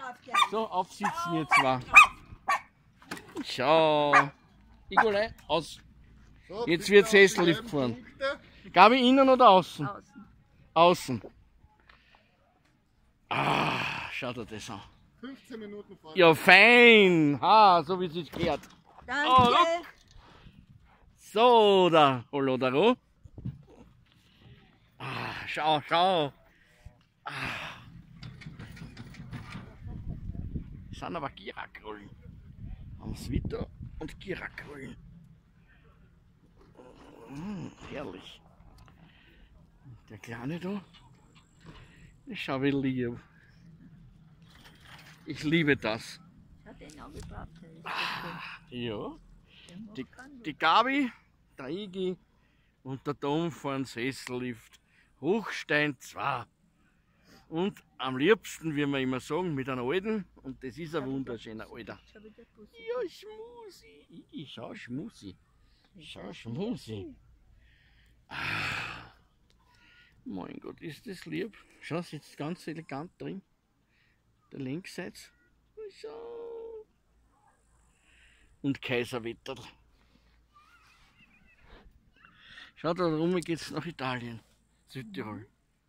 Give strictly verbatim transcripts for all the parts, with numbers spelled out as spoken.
So, aufsitzen wir zwei. Schau. Igole, aus. Jetzt wird Sessellift fahren. Gabi, innen oder außen? Außen. Außen. Ah, schaut dir das an. fünfzehn Minuten fahren. Ja, fein. Ha, so wie es sich gehört. Danke. Oh, look. So, da, Holodaro. Ah, schau, schau. Ah. Das sind aber Girakrollen. Am Svito und Girakrollen. Mm, herrlich. Der Kleine da. Schau, wie lieb. Ich liebe das. Hat den auch gebraucht. Ja. Die, die Gabi, der Igi und der Tom fahren Sessellift. Hochstein zwei. Und am liebsten, wie wir immer sagen, mit einem alten. Und das ist ein wunderschöner alter. Ja, Schmusi. Igi, schau, Schmusi. Schau, Schmusi. Ah. Mein Gott, ist das lieb. Schau, sitzt ganz elegant drin. Der Linksseits. Schau. Und Kaiserwetter. Schau, da rum geht es nach Italien. Südtirol.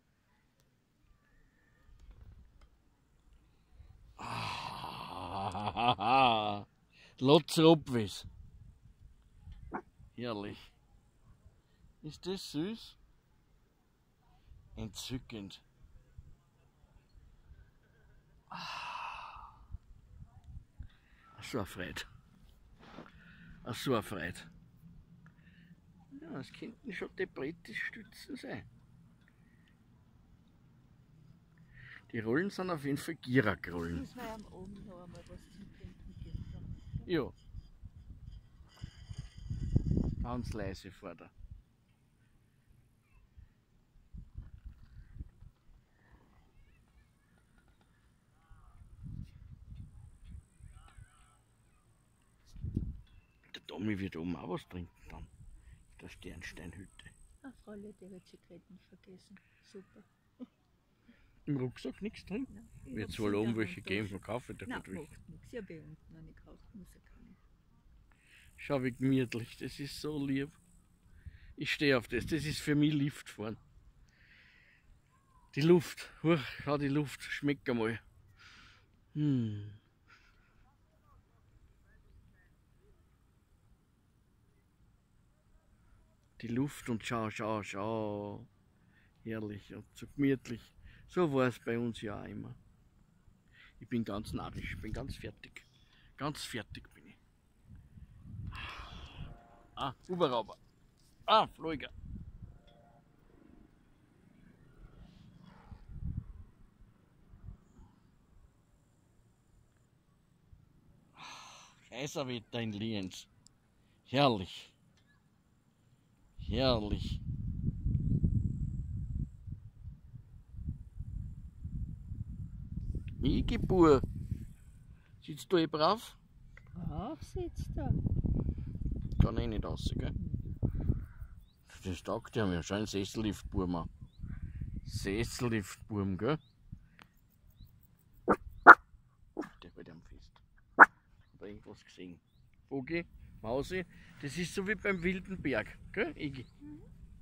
Ah, Lotz Robwes. Herrlich. Ist das süß? Entzückend. Ah. So eine Freude. So eine Freude. Ja, das könnten schon die Brettstützen sein. Die Rollen sind auf jeden Fall Girakrollen. Müssen wir am oben noch einmal was zum Trinken geben. Ja. Ganz leise vor der. Der Tommy wird oben auch was trinken dann. Der Sternsteinhütte. Ach, Frau Lette wird Zigaretten vergessen. Super. Im Rucksack nichts drin? Nein, ich Wird hab es wohl sie oben in der welche Handtasche. geben, verkaufe ich Nein, dafür durch. macht nichts. Ich habe unten eine gekauft, muss ja keine. Schau, wie gemütlich, das ist so lieb. Ich stehe auf das, das ist für mich Liftfahren. Die Luft, huch, schau die Luft, schmeckt einmal. Hm. Die Luft und schau, schau, schau. Herrlich und so gemütlich. So war es bei uns ja auch immer. Ich bin ganz narrisch, ich bin ganz fertig. Ganz fertig bin ich. Ah, Uberrauber. Ah, Flieger. Kaiserwetter in Lienz. Herrlich. Herrlich. Igebur. Sitzt du eh brav? Brav sitzt er. Kann eh nicht raus, gell? Das taugt ja, wir haben schon einen Sesselliftburm. Sesselliftburm, gell? Der hält am fest. Hat er irgendwas gesehen? Vogel, Mausi, das ist so wie beim wilden Berg, gell, Iggy? Mhm.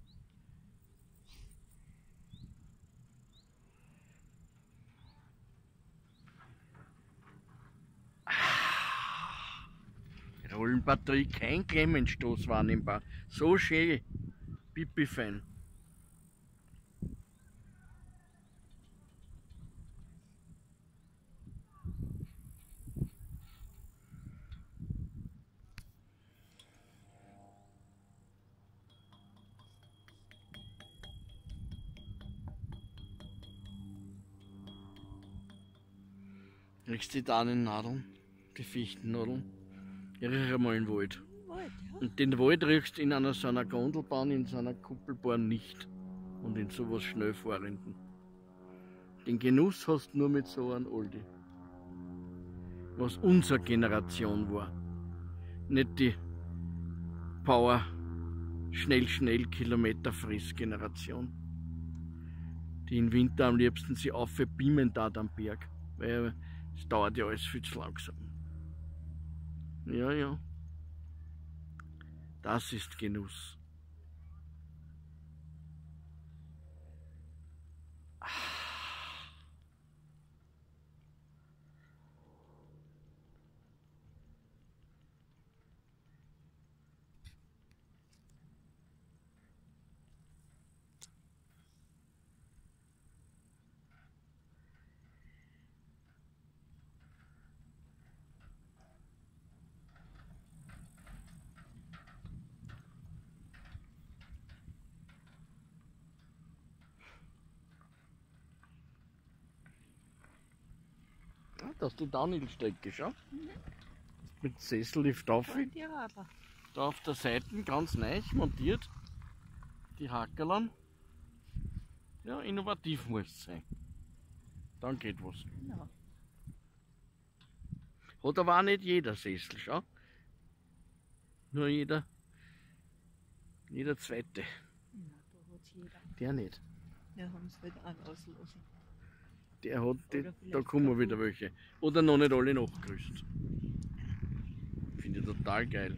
Rollenbatterie, kein Klemmenstoß wahrnehmbar. So schön, pipi-fein. Riechst die Dahnennadeln, die Fichtennadeln? Riech einmal in den Wald. Wald, ja. Und den Wald riechst du in einer so einer Gondelbahn, in so einer Kuppelbahn nicht. Und in sowas Schnellfahrenden. Den Genuss hast du nur mit so einem Aldi. Was unsere Generation war. Nicht die Power, schnell, schnell, Kilometer-Friss-Generation. Die im Winter am liebsten sie aufbeamen da am Berg. Weil Es dauert ja alles viel zu langsam. Ja, ja. Das ist Genuss. Das ist die Downhill-Strecke, schau. Mhm. Mit Sessellift auf. Und die Radler. Da auf der Seite ganz neu montiert. Die Hackerlern. Ja, innovativ muss es sein. Dann geht was. Genau. Hat aber auch nicht jeder Sessel, schau. Nur jeder, jeder zweite. Ja, da hat's jeder. Der nicht. Wir haben es halt auch auslassen. Der hat, die, Oder da vielleicht kommen kaputt. wieder welche. Oder noch nicht alle nachgerüstet. Finde ich total geil.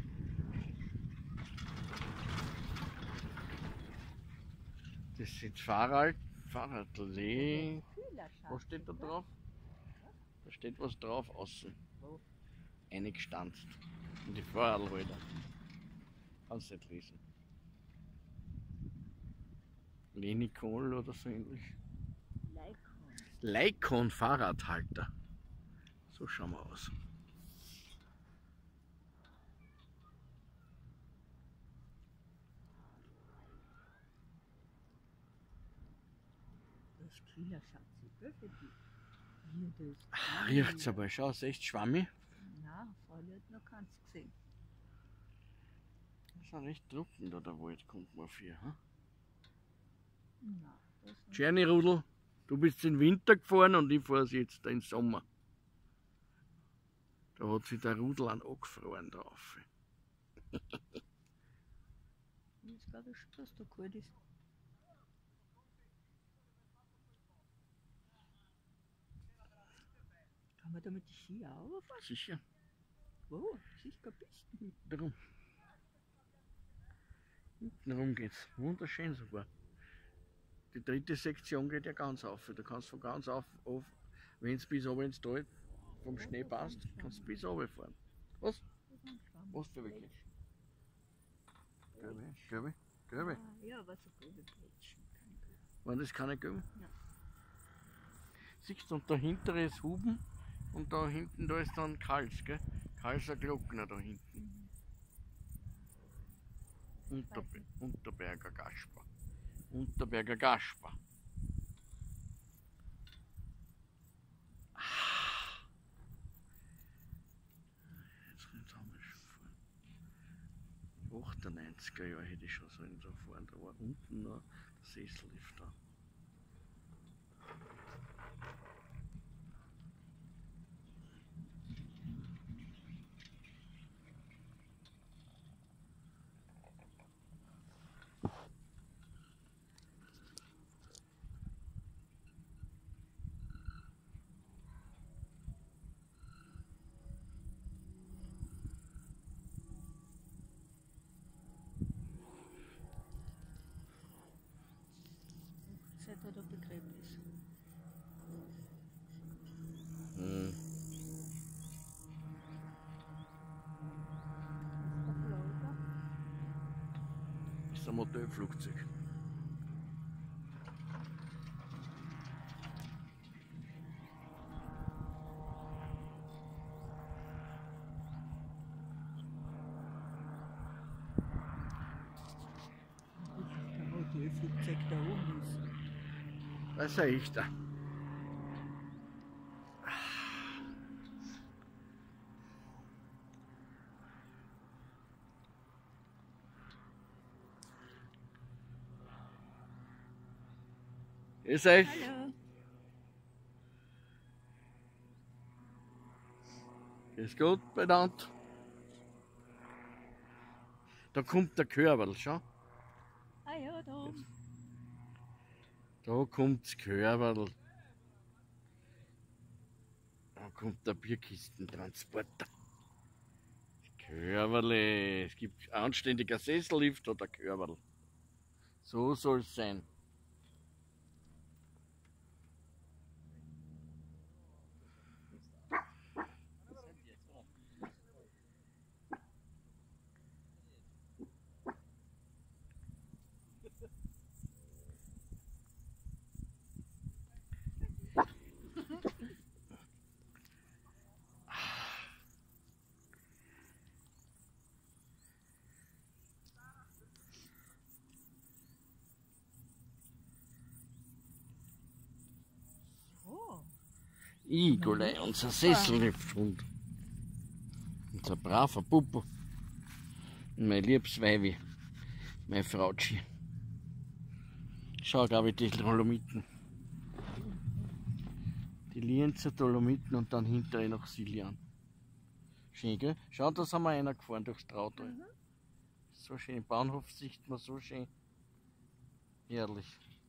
Das sind Fahrrad, Fahrradlee. Was steht da drauf? Da steht was drauf außen. Wo? Eingestanzt. Und die Fahrradhalter. Kannst du nicht lesen. Lenikol oder so ähnlich. Leikon. Leikon Fahrradhalter. So schauen wir aus. Das Kieler Schatz, für die. Hier das. Ah, riecht's aber, schau, ist echt schwammig. Nein, vorher hat noch keins gesehen. Das ist ja recht trocken da, der Wald, kommt man für. Hm? Nein, das nicht. Jenny Rudel, du bist im Winter gefahren und ich fahre jetzt im Sommer. Da hat sich der Rudel an angefroren drauf. Jetzt glaube ich schon, dass da gut ist. Kann man da mit den Ski auch rauffahren? Sicher, Wo? Sicher Pisten. darum. Darum geht's. Wunderschön sogar. Die dritte Sektion geht ja ganz auf. Du kannst von ganz auf, auf wenn es bis oben ins Tal vom Schnee passt, kannst du bis oben fahren. Was? Was für wirklich? Gelbe, gelbe, gelbe. Ah, ja, aber so gelbe Plätschchen. Waren das keine gelben? Ja. Siehst du, und dahinter ist Huben und da hinten da ist dann Kals, gell? Kalser Glockner da hinten. Unterbe Unterberger Gasper. Unterberger Gasper. Ah. Jetzt haben wir schon vor achtundneunziger Jahre hätte ich schon so in so fahren. Da war unten noch der Sessellift da. Seit er da Begräbnis. Hm. Ist ein Modellflugzeug. Der Flugzeug da oben ist. Das ist ein echter. Ist echt. Hallo. Ist gut bedankt. Da kommt der Körperl, schau. Ah ja, da. Da kommt das Körperl. Dann kommt der Bierkistentransporter. Körberle. Es gibt anständiger Sessellift oder Körberl. So soll es sein. Igole, unser Sesselhund. Unser braver Puppe. Und mein liebes Weibi. Mein Frautschi. Schau, glaube ich, die Dolomiten. Die Lienzer Dolomiten und dann hinterher noch Silian. Schön, gell? Schau, da sind wir einer gefahren durchs Trautal. Mhm. So schön. Bahnhof sieht man so schön. Herrlich.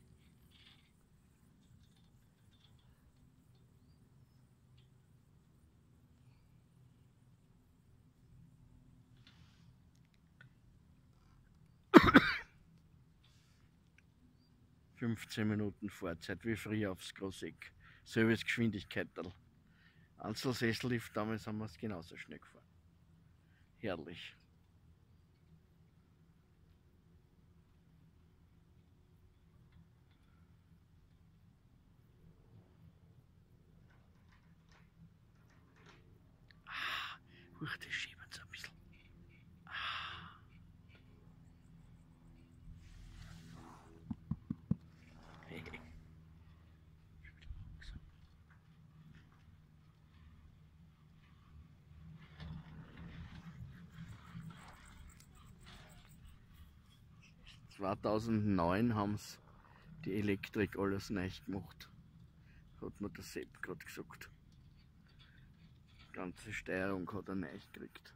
fünfzehn Minuten Fahrzeit, wie früher aufs Grosseck. Servicegeschwindigkeit. Einzelsessellift, damals haben wir es genauso schnell gefahren. Herrlich. Ah, huch, das schieben so ein bisschen. Ah. zweitausendneun haben sie die Elektrik alles neu gemacht. Hat mir der Sepp gerade gesagt. Die ganze Steuerung hat er neu gekriegt.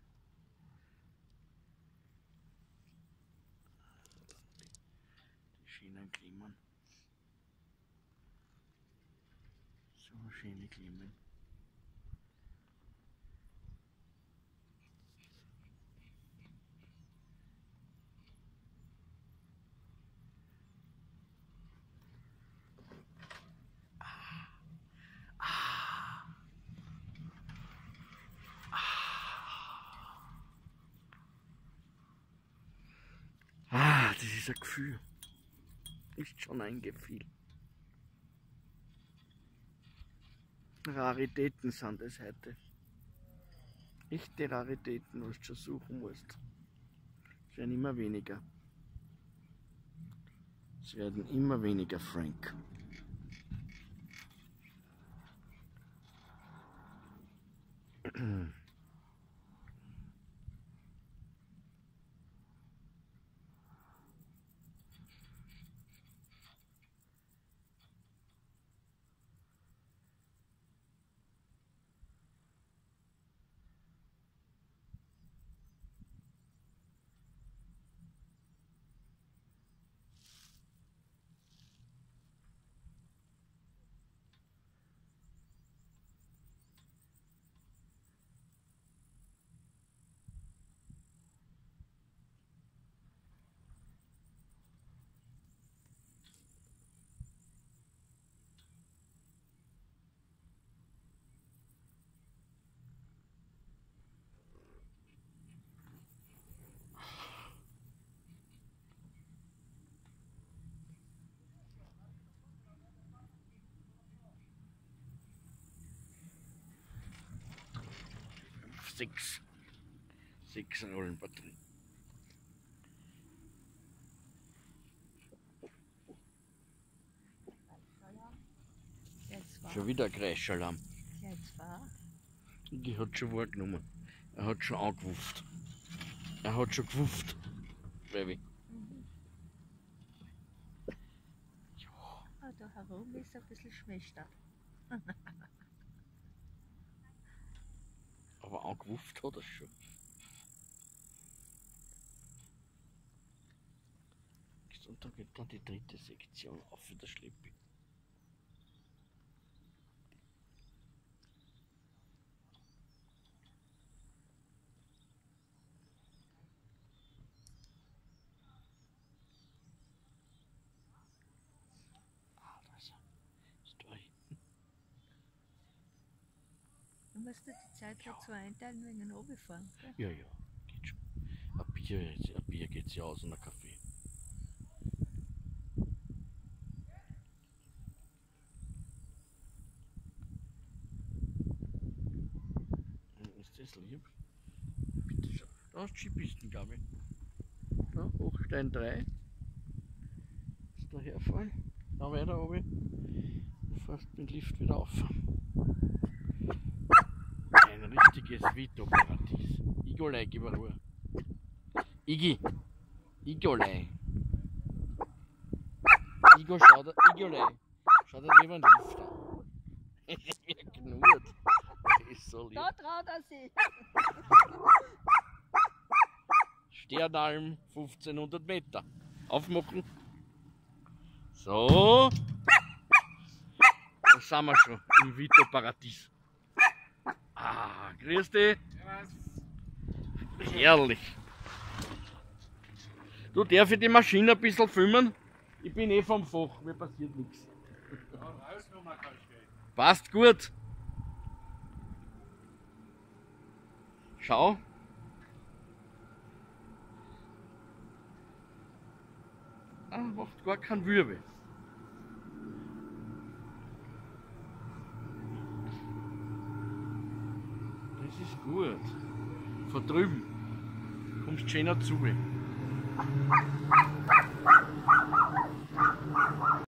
Die Schienen klimmen. So schöne Klimmen. Ah, das ist ein Gefühl. Ist schon ein Gefühl. Raritäten sind es heute. Echte Raritäten, was du schon suchen musst. Es werden immer weniger. Es werden immer weniger, Frank. Sechs. Sechs Rollen Batterie. Schon wieder ein Kreischalarm. Die hat schon wahrgenommen. Er hat schon angewufft. Er hat schon gewufft. Baby. Mhm. Ja. Ah, da herum ist ein bisschen Schmächter. Aber angewufft hat er schon. Und da geht dann die dritte Sektion auf für der Schleppi. musst du die Zeit halt so einteilen wegen dem Runterfahren. Gell? Ja, ja, geht schon. Ein Bier, ein Bier geht's ja aus und ein Kaffee. Ist das lieb? Bitte schön. Da ist Skipisten, glaube ich. Da, Hochstein drei. Ist da herfallen. Da weiter oben. Und fährst mit dem Lift wieder auf. Ein richtiges Vito-Paradies. Igolei, gib mal Ruhe. Iggy. Igolei. Igo, schau dir, Igolei. Schau dir lieber einen Lift an. Es ist mir knurrt. Das ist so lieb. Da traut er sich! Sternalm, fünfzehnhundert Meter. Aufmachen. So. Da sind wir schon im Vito-Paradies. Ah, grüß dich. Herrlich. Du, darf ich die Maschine ein bisschen filmen? Ich bin eh vom Fach, mir passiert nichts. Passt gut. Schau. Ah, macht gar keinen Wirbel. Das ist gut. Von drüben kommst du schön dazu.